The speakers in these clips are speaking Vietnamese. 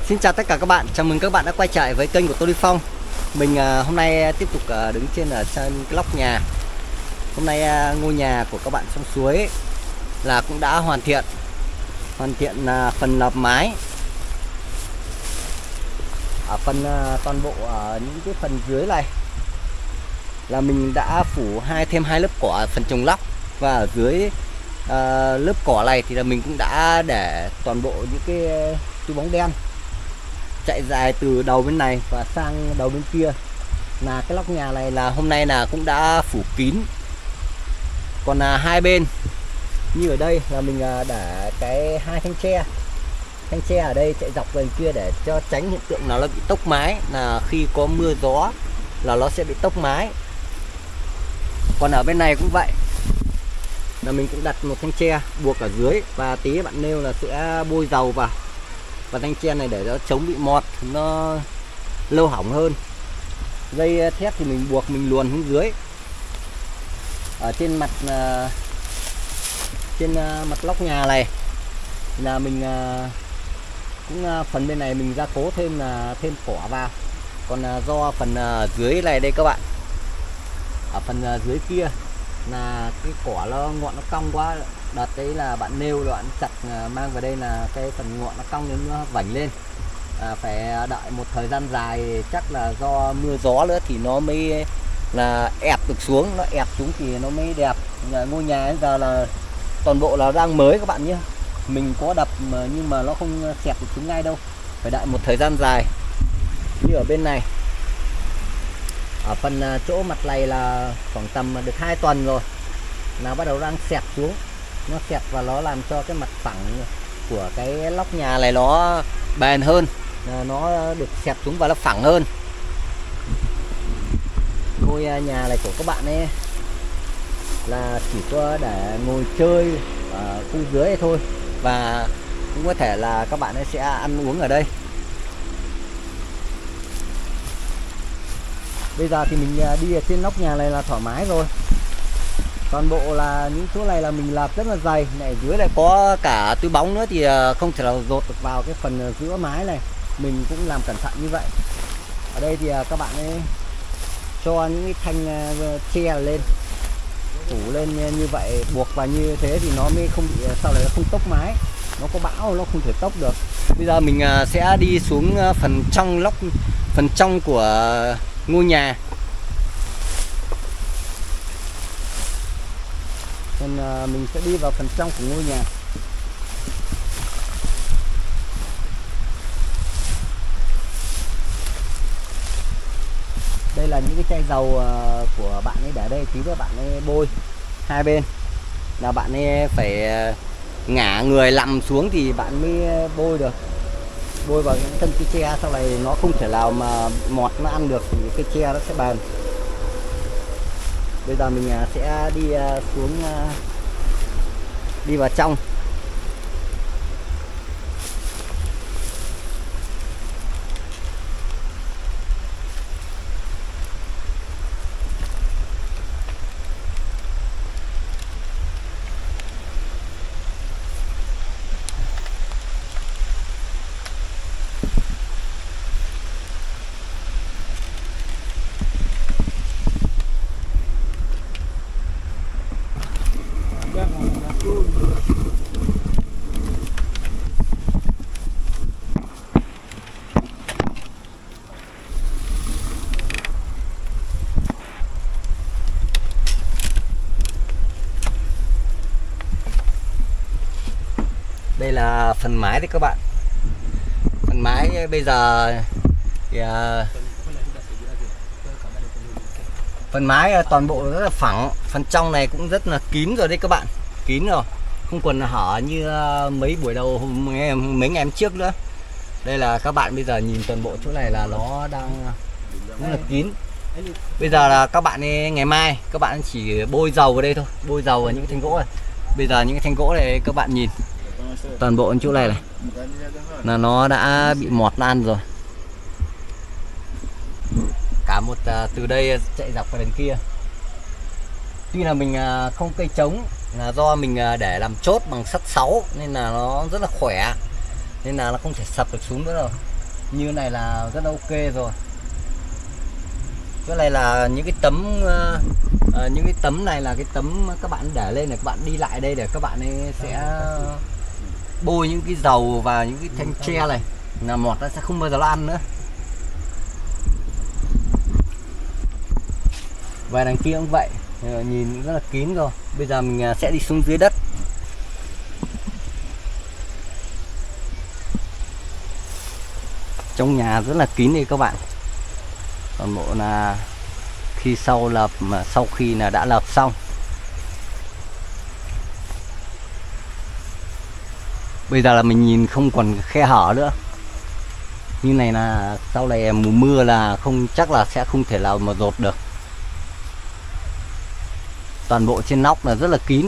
Xin chào tất cả các bạn, chào mừng các bạn đã quay trở lại với kênh của Tô Duy Phong. Mình hôm nay tiếp tục đứng trên cái lóc nhà. Hôm nay ngôi nhà của các bạn sông suối ấy, là cũng đã hoàn thiện phần lợp mái. Ở phần toàn bộ ở những cái phần dưới này là mình đã phủ thêm hai lớp cỏ ở phần trồng lóc, và ở dưới lớp cỏ này thì là mình cũng đã để toàn bộ những cái túi bóng đen chạy dài từ đầu bên này và sang đầu bên kia. Là cái lóc nhà này là hôm nay là cũng đã phủ kín. Còn hai bên như ở đây là mình để cái hai thanh tre ở đây chạy dọc bên kia để cho tránh hiện tượng nào nó bị tốc mái, là khi có mưa gió là nó sẽ bị tốc mái. Còn ở bên này cũng vậy, là mình cũng đặt một thanh tre buộc ở dưới, và tí bạn nêu là sẽ bôi dầu vào và thanh tre này để nó chống bị mọt, nó lâu hỏng hơn. Dây thép thì mình buộc, mình luồn xuống dưới. Ở trên mặt lóc nhà này là mình cũng phần bên này mình gia cố thêm cỏ vào. Còn do phần dưới này đây các bạn, ở phần dưới kia là cái cỏ nó ngọn nó cong quá, đợt đấy là bạn nêu là bạn chặt mang vào đây là cái phần ngọn nó cong nên nó vảnh lên, phải đợi một thời gian dài, chắc là do mưa gió nữa thì nó mới là ép được xuống, nó ép xuống thì nó mới đẹp. Ngôi nhà bây giờ là toàn bộ là đang mới các bạn nhé, mình có đập nhưng mà nó không xẹp được xuống ngay đâu, phải đợi một thời gian dài. Như ở bên này, ở phần chỗ mặt này là khoảng tầm được 2 tuần rồi là bắt đầu đang xẹp xuống, nó xẹp và nó làm cho cái mặt phẳng của cái lóc nhà này nó bền hơn, nó được xẹp xuống và nó phẳng hơn. Ngôi nhà này của các bạn ấy là chỉ có để ngồi chơi ở khu dưới này thôi, và cũng có thể là các bạn ấy sẽ ăn uống ở đây. Bây giờ thì mình đi ở trên nóc nhà này là thoải mái rồi. Toàn bộ là những chỗ này là mình làm rất là dày. Này dưới này có cả túi bóng nữa thì không thể nào dột được vào cái phần giữa mái này. Mình cũng làm cẩn thận như vậy. Ở đây thì các bạn ấy cho những cái thanh tre lên, phủ lên như vậy, buộc vào như thế thì nó mới không bị, sau này nó không tốc mái. Nó có bão nó không thể tốc được. Bây giờ mình sẽ đi xuống phần trong lóc, phần trong của ngôi nhà. Còn mình sẽ đi vào phần trong của ngôi nhà. Đây là những cái chai dầu của bạn ấy để đây, tí nữa bạn ấy bôi hai bên, là bạn ấy phải ngả người nằm xuống thì bạn mới bôi được. Bôi vào những thân cây tre, sau này nó không thể nào mà mọt nó ăn được thì cây tre nó sẽ bền. Bây giờ mình sẽ đi xuống, đi vào trong. Đây là phần mái đấy các bạn. Phần mái bây giờ thì phần mái toàn bộ rất là phẳng, phần trong này cũng rất là kín rồi đấy các bạn, kín rồi, không còn hở như mấy buổi đầu mấy ngày trước nữa. Đây là các bạn bây giờ nhìn toàn bộ chỗ này là nó đang rất là kín. Bây giờ là các bạn ấy, ngày mai các bạn chỉ bôi dầu vào đây thôi, bôi dầu vào những thanh gỗ này. Bây giờ những cái thanh gỗ này các bạn nhìn toàn bộ chỗ này là nó đã bị mọt lan rồi. Cả một từ đây chạy dọc vào đến kia. Tuy là mình không cây trống, là do mình để làm chốt bằng sắt 6 nên là nó rất là khỏe, nên là nó không thể sập được xuống nữa rồi. như này là rất ok rồi. Cái này là những cái tấm những cái tấm này là cái tấm các bạn để lên này, các bạn đi lại đây để các bạn ấy sẽ bôi những cái dầu và những cái thanh tre này là mọt nó sẽ không bao giờ nó ăn nữa. Và đằng kia cũng vậy, nhìn rất là kín rồi. Bây giờ mình sẽ đi xuống dưới đất. Trong nhà rất là kín đi các bạn. Toàn bộ là khi sau khi là đã lợp xong, bây giờ là mình nhìn không còn khe hở nữa. Như này là sau này mùa mưa là không chắc là sẽ không thể nào mà dột được. Toàn bộ trên nóc là rất là kín.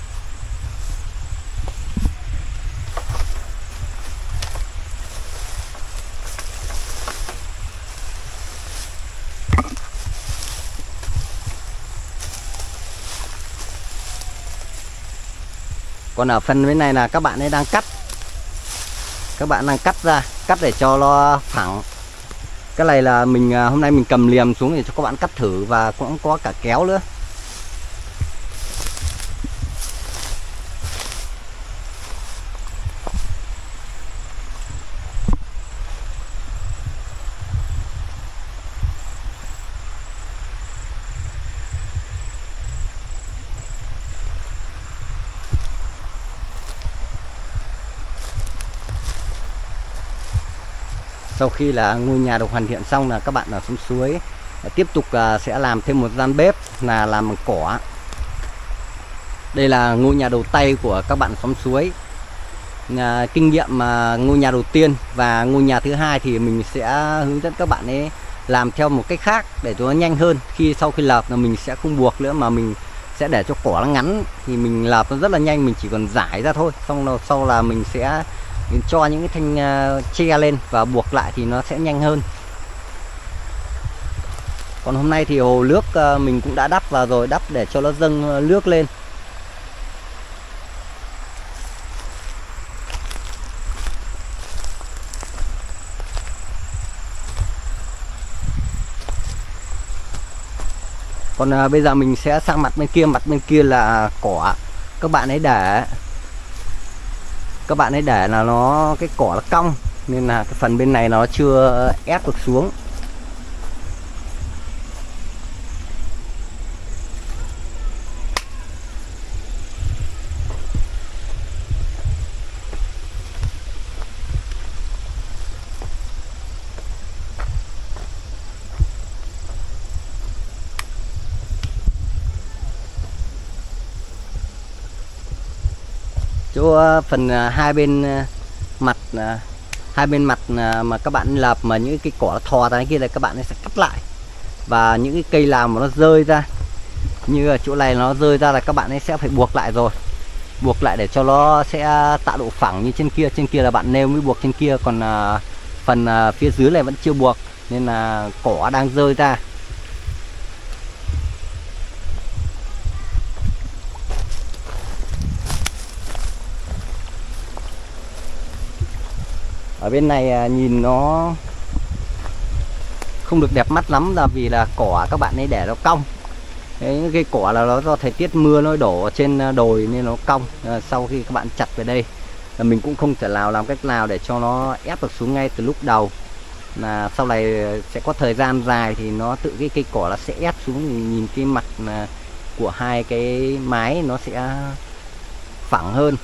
Còn ở phần bên này là các bạn ấy đang cắt. Các bạn đang cắt ra, cắt để cho nó phẳng. Cái này là mình hôm nay mình cầm liềm xuống để cho các bạn cắt thử, và cũng có cả kéo nữa. Sau khi là ngôi nhà được hoàn thiện xong là các bạn ở xuống suối tiếp tục sẽ làm thêm một gian bếp là làm bằng cỏ. Đây là ngôi nhà đầu tay của các bạn xóm suối. Kinh nghiệm ngôi nhà đầu tiên và ngôi nhà thứ hai thì mình sẽ hướng dẫn các bạn ấy làm theo một cách khác để cho nó nhanh hơn. Sau khi lợp là mình sẽ không buộc nữa mà mình sẽ để cho cỏ nó ngắn, thì mình lợp nó rất là nhanh, mình chỉ còn rải ra thôi. Xong sau là mình sẽ cho những cái thanh tre lên và buộc lại thì nó sẽ nhanh hơn. Còn hôm nay thì hồ nước mình cũng đã đắp vào rồi, đắp để cho nó dâng nước lên. Còn bây giờ mình sẽ sang mặt bên kia là cỏ. Các bạn ấy để là nó cái cỏ nó cong nên là cái phần bên này nó chưa ép được xuống. Chỗ phần hai bên mặt mà các bạn lợp mà những cái cỏ thò ra kia là các bạn sẽ cắt lại, và những cái cây nào mà nó rơi ra như ở chỗ này nó rơi ra là các bạn ấy sẽ phải buộc lại rồi, buộc lại để cho nó sẽ tạo độ phẳng như trên kia là bạn nêu mới buộc trên kia, còn phần phía dưới này vẫn chưa buộc nên là cỏ đang rơi ra. Ở bên này nhìn nó không được đẹp mắt lắm là vì là cỏ các bạn ấy để nó cong. Cái cây cỏ là nó do thời tiết mưa nó đổ trên đồi nên nó cong. Sau khi các bạn chặt về đây là mình cũng không thể nào làm cách nào để cho nó ép được xuống ngay từ lúc đầu, là sau này sẽ có thời gian dài thì nó tự cái cây cỏ nó sẽ ép xuống. Nhìn cái mặt của hai cái mái nó sẽ phẳng hơn.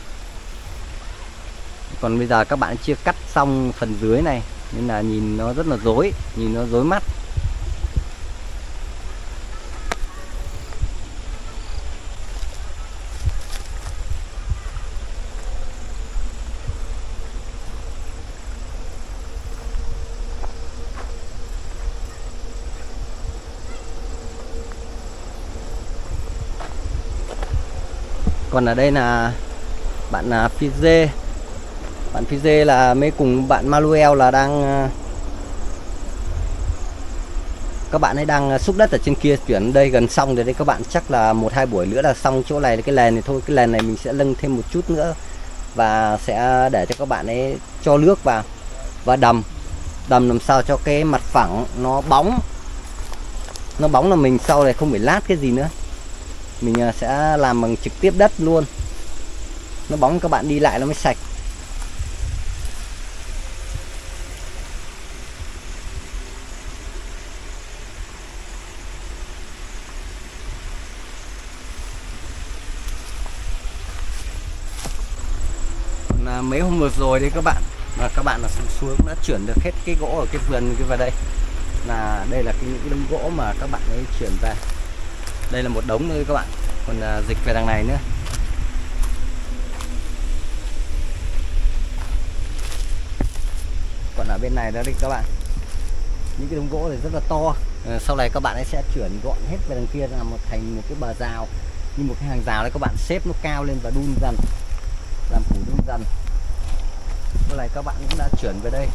Còn bây giờ các bạn chưa cắt xong phần dưới này nên là nhìn nó rất là rối, nhìn nó rối mắt. Còn ở đây là bạn Fizê. Bạn Fizê là mới cùng bạn Manuel là đang các bạn ấy đang xúc đất ở trên kia chuyển đây gần xong rồi đấy các bạn, chắc là 1-2 buổi nữa là xong chỗ này. Cái nền này thôi, cái nền này mình sẽ nâng thêm một chút nữa và sẽ để cho các bạn ấy cho nước vào và đầm đầm làm sao cho cái mặt phẳng nó bóng. Nó bóng là mình sau này không phải lát cái gì nữa. Mình sẽ làm bằng trực tiếp đất luôn. Nó bóng các bạn đi lại nó mới sạch. Mấy hôm vừa rồi đấy các bạn, và các bạn là xuống đã chuyển được hết cái gỗ ở cái vườn cái vào đây. Là đây là những cái đống gỗ mà các bạn ấy chuyển về. Đây là một đống nữa các bạn, còn dịch về đằng này nữa. Còn ở bên này đó đi các bạn, những cái đống gỗ này rất là to. Sau này các bạn ấy sẽ chuyển gọn hết về đằng kia làm thành một cái bờ rào, như một cái hàng rào đấy các bạn, xếp nó cao lên và đun dần, làm phủ đun dần. Sau này các bạn cũng đã chuyển về đây.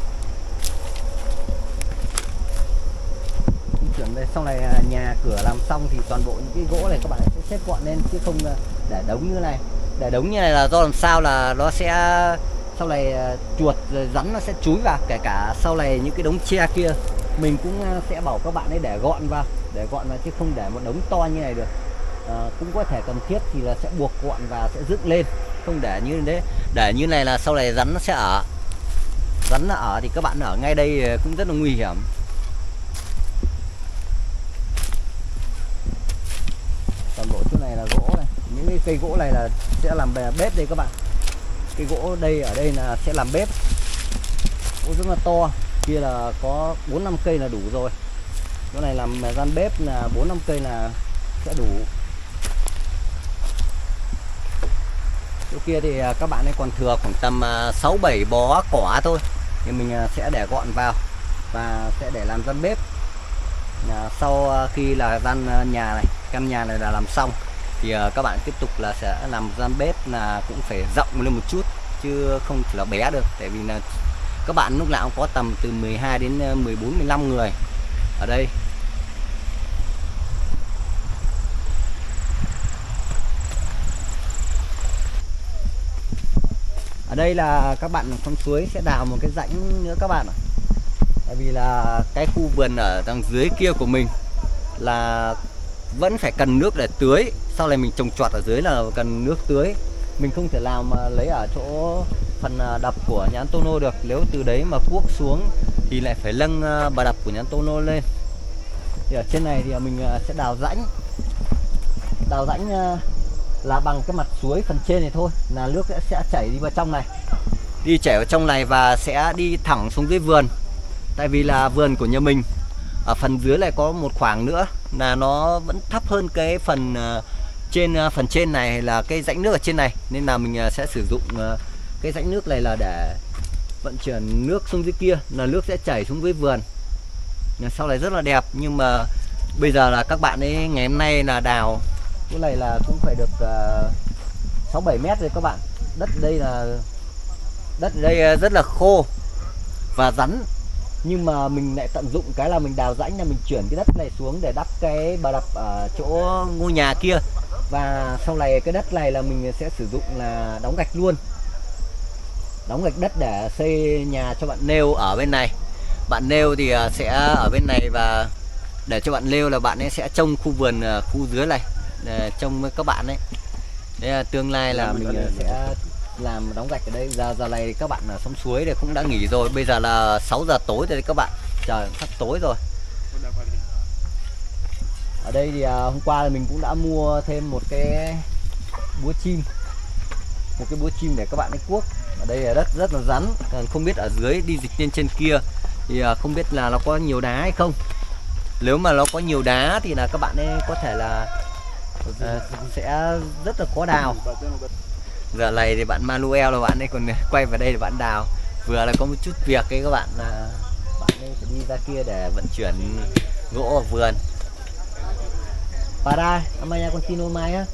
Chuyển đây, sau này nhà cửa làm xong thì toàn bộ những cái gỗ này các bạn sẽ xếp gọn lên, chứ không để đống như này. Để đống như này là do làm sao là nó sẽ sau này chuột rồi rắn nó sẽ chúi vào. Kể cả sau này những cái đống tre kia mình cũng sẽ bảo các bạn ấy để gọn vào, chứ không để một đống to như này được. Cũng có thể cần thiết thì là sẽ buộc gọn và sẽ dựng lên, không để như thế. Để như này là sau này rắn nó sẽ ở. Rắn nó ở thì các bạn ở ngay đây cũng rất là nguy hiểm. Toàn bộ chỗ này là gỗ này, những cái cây gỗ này là sẽ làm bếp đây các bạn. Cây gỗ đây ở đây là sẽ làm bếp. Gỗ rất là to, kia là có 4-5 cây là đủ rồi. Chỗ này làm gian bếp là 4-5 cây là sẽ đủ. Chỗ kia thì các bạn ấy còn thừa khoảng tầm 6-7 bó cỏ thôi, thì mình sẽ để gọn vào và sẽ để làm gian bếp. Sau khi là gian nhà này, căn nhà này là làm xong thì các bạn tiếp tục là sẽ làm gian bếp, là cũng phải rộng lên một chút chứ không chỉ là bé được, tại vì là các bạn lúc nào cũng có tầm từ 12 đến 14-15 người ở đây. Ở đây là các bạn con suối sẽ đào một cái rãnh nữa các bạn ạ. Tại vì là cái khu vườn ở đằng dưới kia của mình là vẫn phải cần nước để tưới. Sau này mình trồng trọt ở dưới là cần nước tưới. Mình không thể làm lấy ở chỗ phần đập của nhà Antonio được. Nếu từ đấy mà cuốc xuống thì lại phải nâng bờ đập của nhà Antonio lên. Thì ở trên này thì mình sẽ đào rãnh. Đào rãnh là bằng cái mặt suối phần trên này thôi, là nước sẽ chảy đi vào trong này. Đi chảy vào trong này và sẽ đi thẳng xuống dưới vườn. Tại vì là vườn của nhà mình ở phần dưới này có một khoảng nữa là nó vẫn thấp hơn cái phần trên này, là cái rãnh nước ở trên này, nên là mình sẽ sử dụng cái rãnh nước này là để vận chuyển nước xuống dưới kia, là nước sẽ chảy xuống dưới vườn. Sau này rất là đẹp. Nhưng mà bây giờ là các bạn ấy ngày hôm nay là đào cái này là cũng phải được 6-7 mét rồi các bạn. Đất ở đây rất là khô và rắn, nhưng mà mình lại tận dụng cái là mình đào rãnh, là mình chuyển cái đất này xuống để đắp cái bờ đập ở chỗ ngôi nhà kia. Và sau này cái đất này là mình sẽ sử dụng là đóng gạch luôn, đóng gạch đất để xây nhà cho bạn Nêu ở bên này. Bạn Nêu thì sẽ ở bên này, và để cho bạn Nêu là bạn ấy sẽ trông khu vườn khu dưới này để trông với các bạn ấy. Đây là tương lai là mình sẽ làm đóng gạch ở đây. Giờ này các bạn ở sông suối thì cũng đã nghỉ rồi. Bây giờ là 6 giờ tối rồi đấy các bạn, trời sắp tối rồi. Ở đây thì hôm qua là mình cũng đã mua thêm một cái búa chim, để các bạn ấy cuốc. Ở đây là đất rất là rắn, không biết ở dưới đi dịch lên trên kia thì không biết là nó có nhiều đá hay không. Nếu mà nó có nhiều đá thì là các bạn ấy có thể là sẽ rất là khó đào. Giờ này thì bạn Manuel là bạn ấy còn quay vào đây để bạn đào. Vừa là có một chút việc ấy các bạn, là bạn ấy phải đi ra kia để vận chuyển gỗ vào vườn. Para, amanhã continua mais á.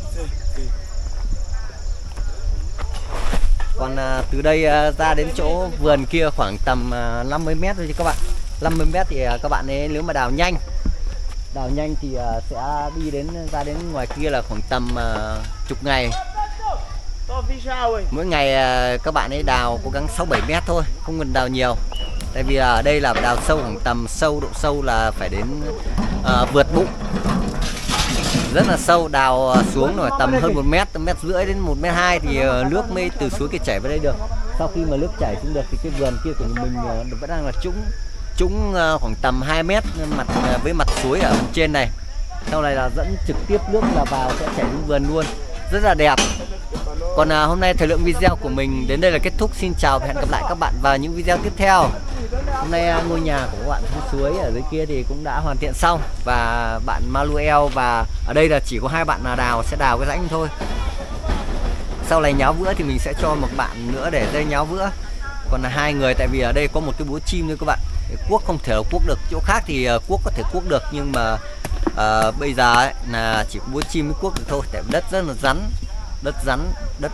Còn từ đây ra đến chỗ vườn kia khoảng tầm 50 mét thôi chứ các bạn. 50 mét thì các bạn ấy nếu mà đào nhanh thì sẽ đi ra đến ngoài kia là khoảng tầm chục ngày. Mỗi ngày các bạn ấy đào cố gắng 6-7 mét thôi, không cần đào nhiều. Tại vì ở đây là đào sâu khoảng tầm độ sâu là phải đến vượt bụng, rất là sâu, đào xuống rồi tầm hơn 1 mét, 1,5 mét đến 1,2 mét thì nước mới từ suối kia chảy vào đây được. Sau khi mà nước chảy xuống được thì cái vườn kia của mình vẫn đang là trũng khoảng tầm 2 mét mặt với mặt suối ở trên này. Sau này là dẫn trực tiếp nước là vào sẽ chảy xuống vườn luôn, rất là đẹp. Còn hôm nay thời lượng video của mình đến đây là kết thúc. Xin chào và hẹn gặp lại các bạn vào những video tiếp theo. Hôm nay ngôi nhà của các bạn suối ở dưới kia thì cũng đã hoàn thiện xong, và bạn Manuel và ở đây là chỉ có 2 bạn đào sẽ đào cái rãnh thôi. Sau này nháo vữa thì mình sẽ cho một bạn nữa để đây nháo vữa. Còn là 2 người, tại vì ở đây có một cái búa chim nữa các bạn. Cuốc không thể cuốc được, chỗ khác thì cuốc có thể cuốc được, nhưng mà bây giờ ấy, là chỉ có búa chim mới cuốc được thôi. Tại đất rất là rắn, đất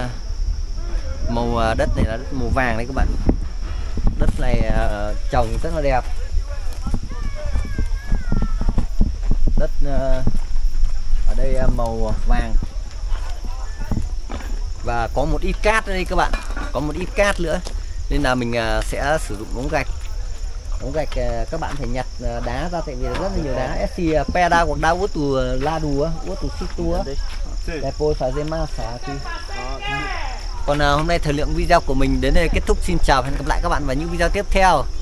màu đất này là đất màu vàng đấy các bạn. Đất này trồng rất là đẹp. Đất ở đây màu vàng và có một ít cát đây các bạn, có một ít cát nữa, nên là mình sẽ sử dụng ống gạch. Các bạn phải nhặt đá ra, tại vì rất là nhiều đá. SC peda hoặc đá út từ la đùa, út từ xích tua. Depois fazer massa aqui. Còn hôm nay thời lượng video của mình đến đây kết thúc. Xin chào và hẹn gặp lại các bạn vào những video tiếp theo.